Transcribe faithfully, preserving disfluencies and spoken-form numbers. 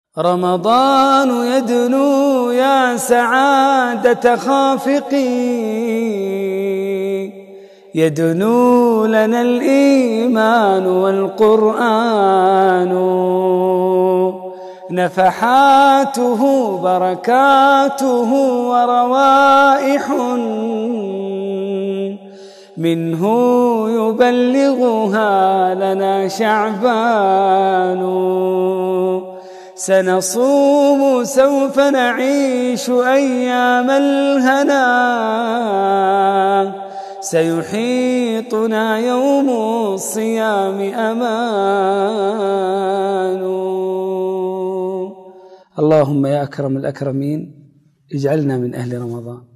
رمضان يدنو يا سعادة خافقي، يدنو لنا الإيمان والقرآن، نفحاته بركاته وروائح منه يبلغها لنا شعبان. سنصوم سوف نعيش أيام الهنا، سيحيطنا يوم الصيام أمان. اللهم يا أكرم الأكرمين اجعلنا من أهل رمضان.